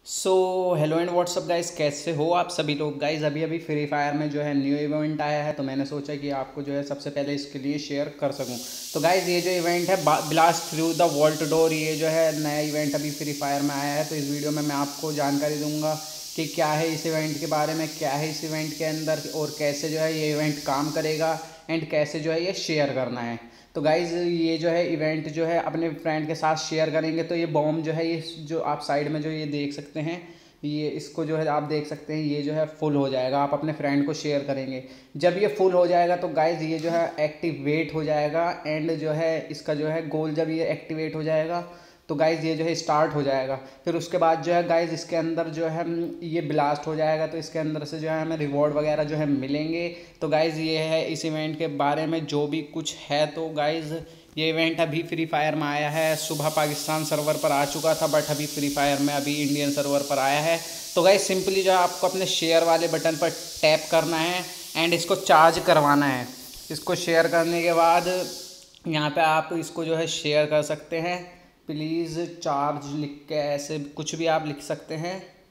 So hello and what's up guys, कैसे हो आप सभी लोग। गाइस अभी अभी फ्री फायर में जो है न्यू इवेंट आया है, तो मैंने सोचा कि आपको जो है सबसे पहले इसके लिए शेयर कर सकूं। तो गाइस ये जो इवेंट है blast through the vault door, ये जो है नया इवेंट अभी फ्री फायर में आया है। तो इस वीडियो में मैं आपको जानकारी दूंगा कि क्या है इस इवेंट के बारे में, क्या है इस इवेंट के अंदर और कैसे जो है ये इवेंट काम करेगा एंड कैसे जो है ये शेयर करना है। तो गाइज़ ये जो है इवेंट जो है अपने फ्रेंड के साथ शेयर करेंगे तो ये बॉम्ब जो है, ये जो आप साइड में जो ये देख सकते हैं, ये इसको जो है आप देख सकते हैं, ये जो है फुल हो जाएगा। आप अपने फ्रेंड को शेयर करेंगे, जब ये फुल हो जाएगा तो गाइज़ ये जो है एक्टिवेट हो जाएगा एंड जो है इसका जो है गोल, जब ये एक्टिवेट हो जाएगा तो गाइज़ ये जो है स्टार्ट हो जाएगा। फिर उसके बाद जो है गाइज़ इसके अंदर जो है ये ब्लास्ट हो जाएगा, तो इसके अंदर से जो है हमें रिवॉर्ड वगैरह जो है मिलेंगे। तो गाइज़ ये है इस इवेंट के बारे में जो भी कुछ है। तो गाइज़ ये इवेंट अभी फ्री फायर में आया है, सुबह पाकिस्तान सर्वर पर आ चुका था, बट अभी फ्री फायर में अभी इंडियन सर्वर पर आया है। तो गाइज़ सिंपली जो है आपको अपने शेयर वाले बटन पर टैप करना है एंड इसको चार्ज करवाना है। इसको शेयर करने के बाद यहाँ पे आप इसको जो है शेयर कर सकते हैं। प्लीज़ चार्ज लिख के ऐसे कुछ भी आप लिख सकते हैं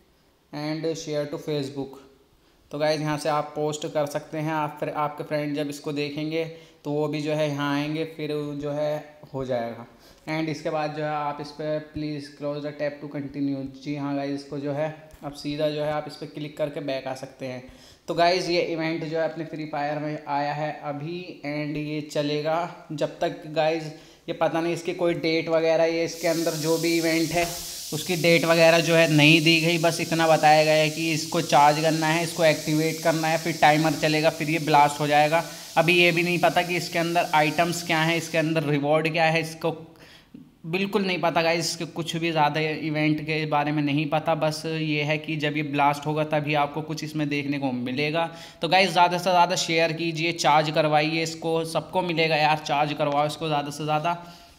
एंड शेयर टू फेसबुक। तो गाइज़ यहाँ से आप पोस्ट कर सकते हैं। आप फिर आपके फ्रेंड जब इसको देखेंगे तो वो भी जो है यहाँ आएंगे, फिर जो है हो जाएगा। एंड इसके बाद जो है आप इस पर please close the tap to continue. जी हाँ गाइज़, इसको जो है अब सीधा जो है आप इस पर क्लिक करके बैक आ सकते हैं। तो गाइज़ ये इवेंट जो है अपने फ्री फायर में आया है अभी एंड ये चलेगा जब तक गाइज़ ये पता नहीं इसकी कोई डेट वगैरह, ये इसके अंदर जो भी इवेंट है उसकी डेट वगैरह जो है नहीं दी गई। बस इतना बताया गया है कि इसको चार्ज करना है, इसको एक्टिवेट करना है, फिर टाइमर चलेगा, फिर ये ब्लास्ट हो जाएगा। अभी ये भी नहीं पता कि इसके अंदर आइटम्स क्या हैं, इसके अंदर रिवॉर्ड क्या है, इसको बिल्कुल नहीं पता गाइस। इसके कुछ भी ज़्यादा इवेंट के बारे में नहीं पता। बस ये है कि जब ये ब्लास्ट होगा तभी आपको कुछ इसमें देखने को मिलेगा। तो गाइस ज़्यादा से ज़्यादा शेयर कीजिए, चार्ज करवाइए, इसको सबको मिलेगा यार, चार्ज करवाओ इसको ज़्यादा से ज़्यादा।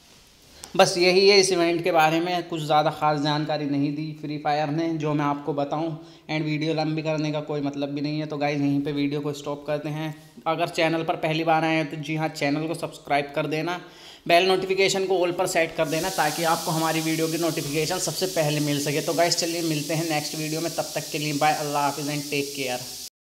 बस यही है इस इवेंट के बारे में, कुछ ज़्यादा ख़ास जानकारी नहीं दी फ्री फायर ने जो मैं आपको बताऊं। एंड वीडियो लंबी करने का कोई मतलब भी नहीं है। तो गाइज़ यहीं पे वीडियो को स्टॉप करते हैं। अगर चैनल पर पहली बार आए हैं तो जी हाँ, चैनल को सब्सक्राइब कर देना, बेल नोटिफिकेशन को ऑल पर सेट कर देना ताकि आपको हमारी वीडियो की नोटिफिकेशन सबसे पहले मिल सके। तो गाइज़ चलिए मिलते हैं नेक्स्ट वीडियो में, तब तक के लिए बाय, अल्लाह हाफिज़ एंड टेक केयर।